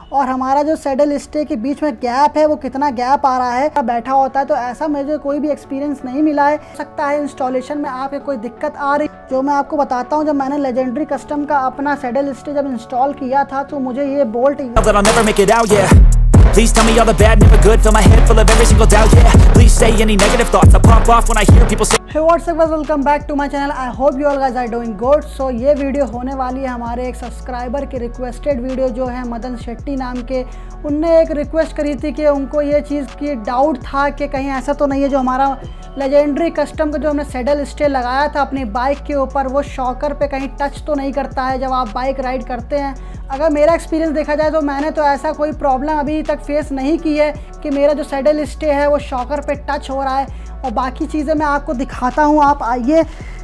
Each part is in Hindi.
और हमारा जो सैडल स्टे के बीच में गैप है वो कितना गैप आ रहा है बैठा होता है। तो ऐसा मुझे कोई भी एक्सपीरियंस नहीं मिला है। हो सकता है इंस्टॉलेशन में आपके कोई दिक्कत आ रही, जो मैं आपको बताता हूँ। जब मैंने लेजेंडरी कस्टम का अपना सैडल स्टे जब इंस्टॉल किया था तो मुझे ये bolt Please tell me all the bad, never good. Fill my head full of every single doubt, yeah. Please say any negative thoughts. I pop off when I hear people say. Hey, what's up guys, welcome back to my channel. I hope you all guys are doing good. So ये वीडियो होने वाली है हमारे एक सब्सक्राइबर की रिक्वेस्टेड वीडियो, जो है मदन शेट्टी नाम के। उनने एक रिक्वेस्ट करी थी कि उनको ये चीज़ की डाउट था कि कहीं ऐसा तो नहीं है जो हमारा लेजेंडरी कस्टम का जो हमने सैडल स्टे लगाया था अपनी बाइक के ऊपर, वो शॉकर पे कहीं टच तो नहीं करता है जब आप बाइक राइड करते हैं। अगर मेरा एक्सपीरियंस देखा जाए तो मैंने तो ऐसा कोई प्रॉब्लम अभी तक फेस नहीं की है कि मेरा जो सैडल स्टे है वो शॉकर पे टच हो रहा है। और बाकी चीज़ें मैं आपको दिखाता हूँ, आप आइए।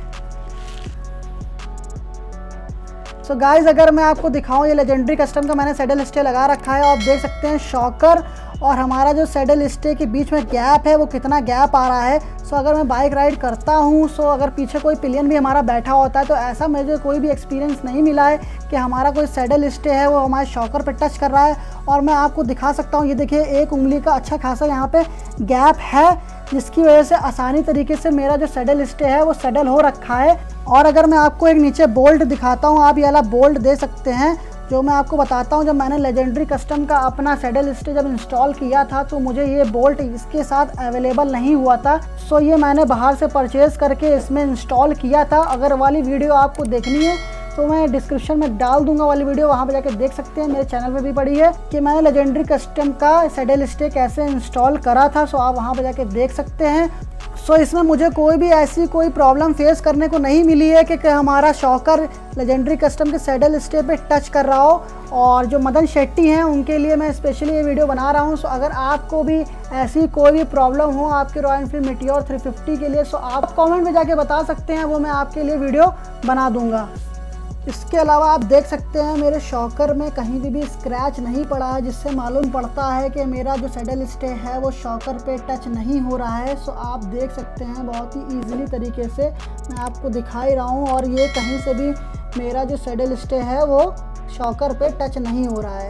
सो गाइज़, अगर मैं आपको दिखाऊँ, ये लेजेंडरी कस्टम का मैंने सैडल स्टे लगा रखा है। आप देख सकते हैं शॉकर और हमारा जो सैडल स्टे के बीच में गैप है वो कितना गैप आ रहा है। सो अगर मैं बाइक राइड करता हूँ, सो अगर पीछे कोई पिलियन भी हमारा बैठा होता है तो ऐसा मुझे कोई भी एक्सपीरियंस नहीं मिला है कि हमारा कोई सैडल स्टे है वो हमारे शॉकर पे टच कर रहा है। और मैं आपको दिखा सकता हूँ, ये देखिए एक उंगली का अच्छा खासा यहाँ पे गैप है, जिसकी वजह से आसानी तरीके से मेरा जो सैडल स्टे है वो सैडल हो रखा है। और अगर मैं आपको एक नीचे बोल्ट दिखाता हूँ, आप ये वाला बोल्ट दे सकते हैं, जो मैं आपको बताता हूँ। जब मैंने लेजेंडरी कस्टम का अपना सैडल स्टे जब इंस्टॉल किया था तो मुझे ये बोल्ट इसके साथ अवेलेबल नहीं हुआ था। सो ये मैंने बाहर से परचेज़ करके इसमें इंस्टॉल किया था। अगर वाली वीडियो आपको देखनी है तो मैं डिस्क्रिप्शन में डाल दूंगा वाली वीडियो, वहाँ पे जाके देख सकते हैं। मेरे चैनल पे भी पड़ी है कि मैंने लेजेंडरी कस्टम का सैडल स्टे कैसे इंस्टॉल करा था। सो आप वहाँ पे जाके देख सकते हैं। सो इसमें मुझे कोई भी ऐसी कोई प्रॉब्लम फेस करने को नहीं मिली है कि हमारा शॉकर लेजेंडरी कस्टम के सैडल स्टे पे टच कर रहा हो। और जो मदन शेट्टी हैं उनके लिए मैं स्पेशली ये वीडियो बना रहा हूँ। सो अगर आपको भी ऐसी कोई भी प्रॉब्लम हो आपके रॉयल एनफील्ड मीटियोर 350 के लिए, सो आप कमेंट में जाके बता सकते हैं, वो मैं आपके लिए वीडियो बना दूँगा। इसके अलावा आप देख सकते हैं मेरे शॉकर में कहीं भी स्क्रैच नहीं पड़ा है, जिससे मालूम पड़ता है कि मेरा जो सैडल स्टे है वो शॉकर पे टच नहीं हो रहा है। सो आप देख सकते हैं बहुत ही ईजिली तरीके से मैं आपको दिखा ही रहा हूँ। और ये कहीं से भी मेरा जो सैडल स्टे है वो शॉकर पे टच नहीं हो रहा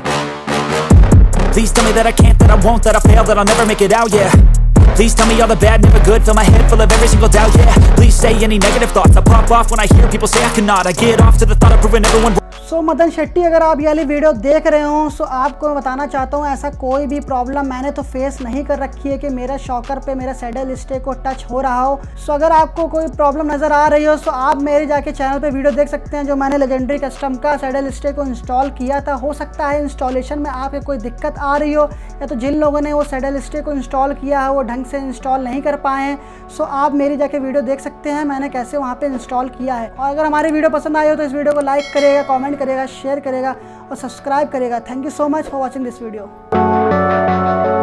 है। Please tell me that I can't, that I won't, that I fail, that I'll never make it out, yeah. Please tell me all the bad, never good. Fill my head full of every single doubt, yeah. Please say any negative thoughts. I pop off when I hear people say I cannot. I get off to the thought of proving everyone. सो मदन शेट्टी, अगर आप ये वाली वीडियो देख रहे हो, सो आपको मैं बताना चाहता हूँ ऐसा कोई भी प्रॉब्लम मैंने तो फेस नहीं कर रखी है कि मेरा शॉकर पे मेरा सैडल स्टे को टच हो रहा हो। सो अगर आपको कोई प्रॉब्लम नज़र आ रही हो, सो आप मेरे जाके चैनल पे वीडियो देख सकते हैं, जो मैंने लेजेंडरी कस्टम का सैडल स्टे को इंस्टॉल किया था। हो सकता है इंस्टॉलेशन में आपके कोई दिक्कत आ रही हो, या तो जिन लोगों ने वो सैडल स्टे को इंस्टॉल किया है वो ढंग से इंस्टॉल नहीं कर पाए हैं। सो आप मेरी जाके वीडियो देख सकते हैं मैंने कैसे वहाँ पर इंस्टॉल किया है। और अगर हमारी वीडियो पसंद आई हो तो इस वीडियो को लाइक करेगा, कॉमेंट करेगा, शेयर करेगा और सब्सक्राइब करेगा। Thank you so much for watching this video.